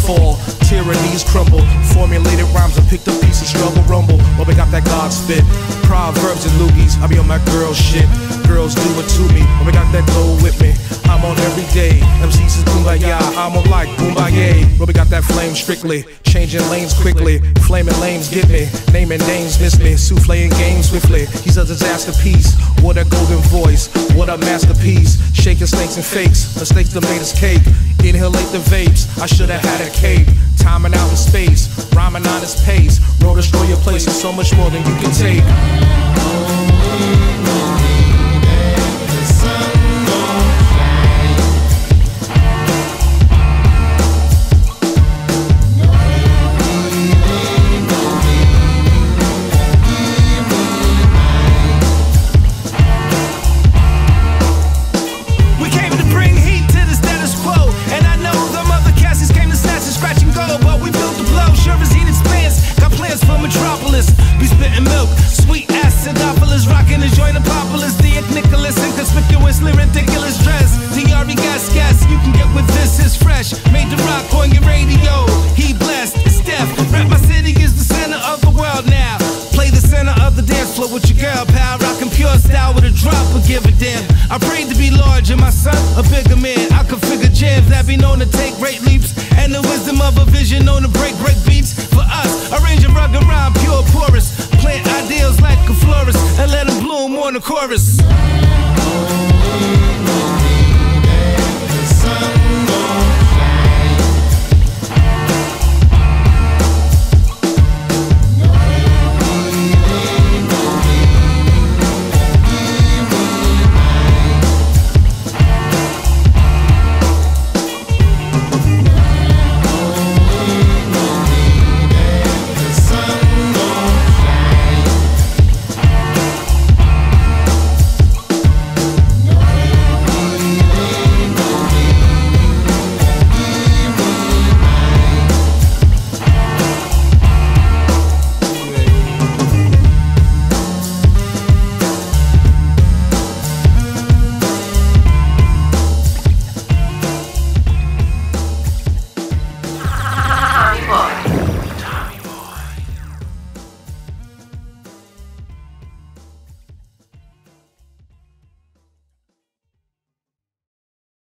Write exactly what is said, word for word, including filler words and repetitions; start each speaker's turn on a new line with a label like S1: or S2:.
S1: fall, tyrannies crumble. Formulated rhymes and picked up pieces, struggle, rumble. Well, we got that God spit, proverbs and loogies. I be on my girl shit, girls do it to me. Well, we got that gold with me, I'm on every day. M Cs is kumbaya, I'm on like kumbaya. Well, we got that flame strictly, changing lanes quickly. Flaming lanes get me, naming names miss me. Souffle games swiftly, he's a disaster piece. What a golden voice, what a masterpiece. Shaking snakes and fakes, mistakes that made us cake. Inhalate the vapes, I should've had a cape. Timing out in space, rhyming on his pace. Roll destroy your place, and so much more than you can take.
S2: Be spitting milk, sweet acidophilus, rocking the joint of populous, the Nicholas, inconspicuously ridiculous dress. Jarobi gas gas, you can get with this, is fresh. Made the rock on your radio, he blessed, it's deaf. Rap my city is the center of the world now. Play the center of the dance floor with your girl, pal. Rockin' pure style with a drop of give a damn. I prayed to be large and my son a bigger man. I configure jams that be known to take great leaps, and the wisdom of a vision known to break break beats. For us, arrange a rugged rhyme, pure porous. Plant ideals like a florist and let them bloom on the chorus.